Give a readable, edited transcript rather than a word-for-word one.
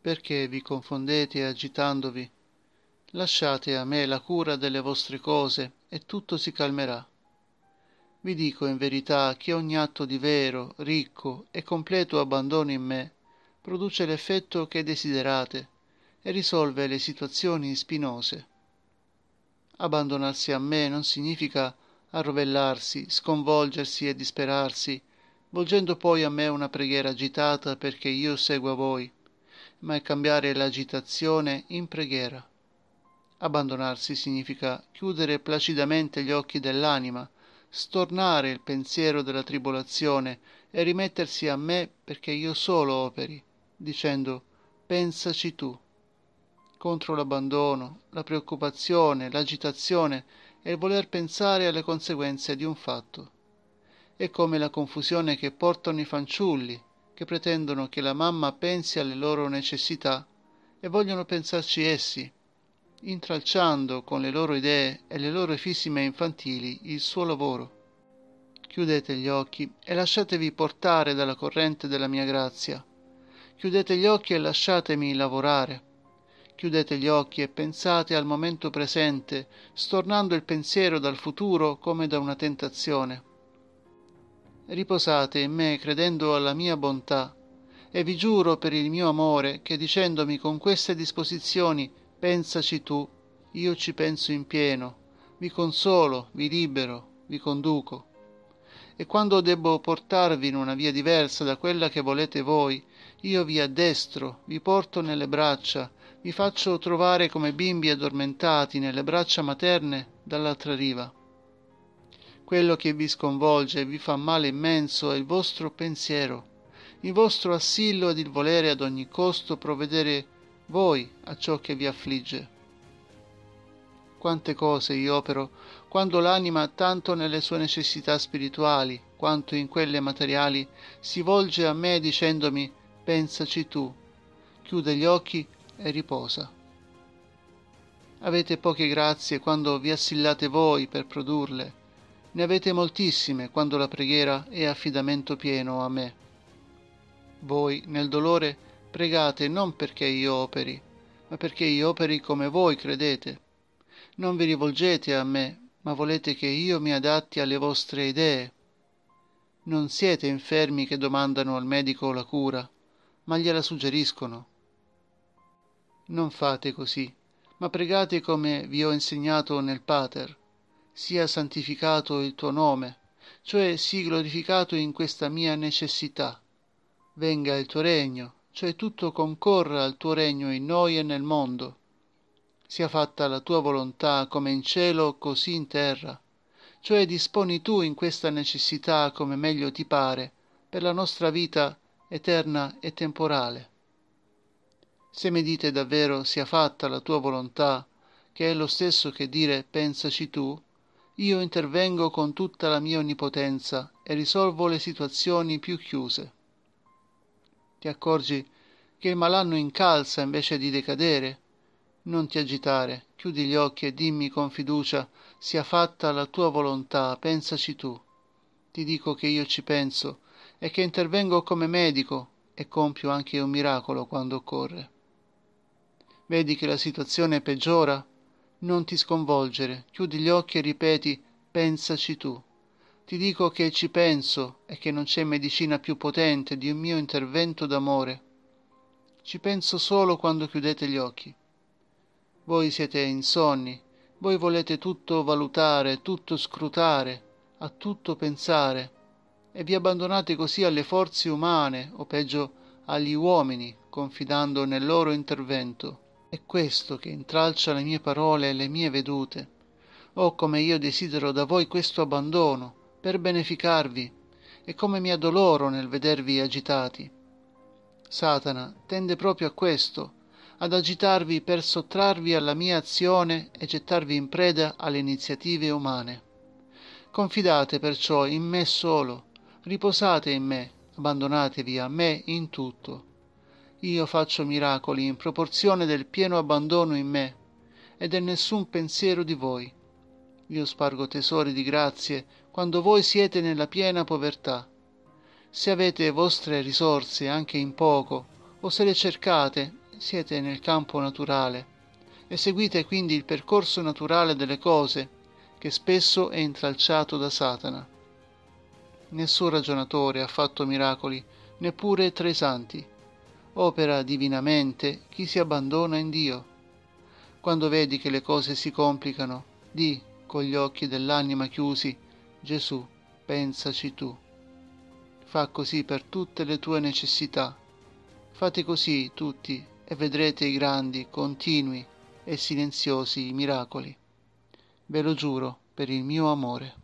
Perché vi confondete agitandovi? Lasciate a me la cura delle vostre cose e tutto si calmerà. Vi dico in verità che ogni atto di vero, ricco e completo abbandono in me produce l'effetto che desiderate e risolve le situazioni spinose. Abbandonarsi a me non significa arrovellarsi, sconvolgersi e disperarsi, volgendo poi a me una preghiera agitata perché io segua voi, ma è cambiare l'agitazione in preghiera. Abbandonarsi significa chiudere placidamente gli occhi dell'anima, stornare il pensiero della tribolazione e rimettersi a me perché io solo operi, dicendo pensaci tu. Contro l'abbandono, la preoccupazione, l'agitazione e il voler pensare alle conseguenze di un fatto. È come la confusione che portano i fanciulli, che pretendono che la mamma pensi alle loro necessità e vogliono pensarci essi, intralciando con le loro idee e le loro efisime infantili il suo lavoro. Chiudete gli occhi e lasciatevi portare dalla corrente della mia grazia. Chiudete gli occhi e lasciatemi lavorare. Chiudete gli occhi e pensate al momento presente, stornando il pensiero dal futuro come da una tentazione. Riposate in me credendo alla mia bontà, e vi giuro per il mio amore che dicendomi con queste disposizioni pensaci tu, io ci penso in pieno, vi consolo, vi libero, vi conduco. E quando debbo portarvi in una via diversa da quella che volete voi, io vi addestro, vi porto nelle braccia, vi faccio trovare come bimbi addormentati nelle braccia materne dall'altra riva. Quello che vi sconvolge e vi fa male immenso è il vostro pensiero, il vostro assillo ed il volere ad ogni costo provvedere voi a ciò che vi affligge. Quante cose io opero quando l'anima, tanto nelle sue necessità spirituali quanto in quelle materiali, si volge a me dicendomi pensaci tu, chiude gli occhi e riposa. Avete poche grazie quando vi assillate voi per produrle, ne avete moltissime quando la preghiera è affidamento pieno a me. Voi, nel dolore, pregate non perché io operi, ma perché io operi come voi credete. Non vi rivolgete a me, ma volete che io mi adatti alle vostre idee. Non siete infermi che domandano al medico la cura, ma gliela suggeriscono. Non fate così, ma pregate come vi ho insegnato nel Pater. Sia santificato il tuo nome, cioè sii glorificato in questa mia necessità. Venga il tuo regno, cioè tutto concorra al tuo regno in noi e nel mondo. Sia fatta la tua volontà come in cielo così in terra, cioè disponi tu in questa necessità come meglio ti pare, per la nostra vita eterna e temporale. Se mi dite davvero sia fatta la tua volontà, che è lo stesso che dire pensaci tu, io intervengo con tutta la mia onnipotenza e risolvo le situazioni più chiuse. Ti accorgi che il malanno incalza invece di decadere? Non ti agitare, chiudi gli occhi e dimmi con fiducia, sia fatta la tua volontà, pensaci tu. Ti dico che io ci penso e che intervengo come medico e compio anche un miracolo quando occorre. Vedi che la situazione peggiora? Non ti sconvolgere, chiudi gli occhi e ripeti, pensaci tu. Ti dico che ci penso e che non c'è medicina più potente di un mio intervento d'amore. Ci penso solo quando chiudete gli occhi. Voi siete insonni, voi volete tutto valutare, tutto scrutare, a tutto pensare, e vi abbandonate così alle forze umane, o peggio agli uomini, confidando nel loro intervento. È questo che intralcia le mie parole e le mie vedute. Oh, come io desidero da voi questo abbandono, per beneficarvi, e come mi addoloro nel vedervi agitati. Satana tende proprio a questo, ad agitarvi per sottrarvi alla mia azione e gettarvi in preda alle iniziative umane. Confidate perciò in me solo, riposate in me, abbandonatevi a me in tutto. Io faccio miracoli in proporzione del pieno abbandono in me e del nessun pensiero di voi. Io spargo tesori di grazie quando voi siete nella piena povertà. Se avete vostre risorse anche in poco, o se le cercate, siete nel campo naturale e seguite quindi il percorso naturale delle cose, che spesso è intralciato da Satana. Nessun ragionatore ha fatto miracoli, neppure tra i santi. Opera divinamente chi si abbandona in Dio. Quando vedi che le cose si complicano, di con gli occhi dell'anima chiusi: Gesù, pensaci tu. Fa così per tutte le tue necessità. Fate così tutti e vedrete i grandi, continui e silenziosi miracoli. Ve lo giuro per il mio amore.